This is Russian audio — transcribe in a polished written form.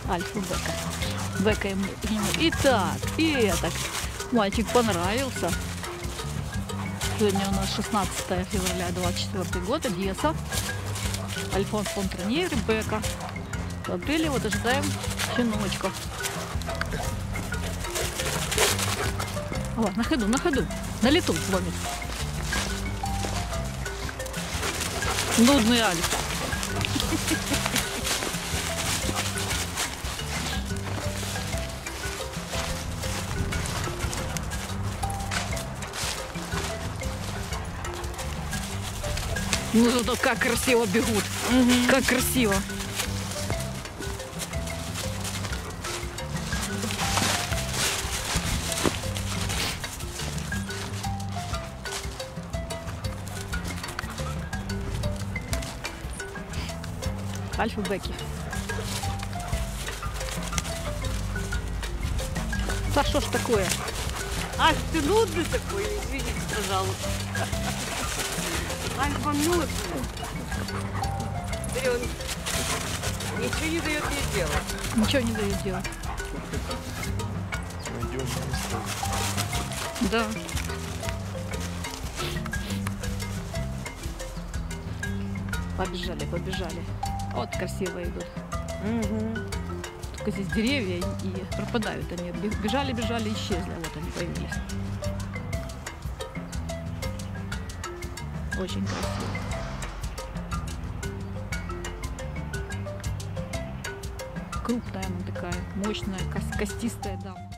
Альфа Бека. Бека ему. И так, и это. Мальчик понравился. Сегодня у нас 16 февраля 24 год, Одесса. Альфонс Фонтранье, Ребекка. В апреле вот ожидаем щеночков. О, на ходу, на лету ловит. Нудный Альф. Ну зато как красиво бегут. Как красиво. Альфа Беки. Да что ж такое? Альф, ты нудный такой, извините, пожалуйста. Альфа нудный. Смотри, он ничего не дает мне делать. Ничего не дает делать. Да. Побежали, побежали. Вот красиво идут. Только здесь деревья и пропадают они. Бежали, бежали, исчезли. Вот они появились. Очень красиво. Крупная она такая, мощная, костистая дама.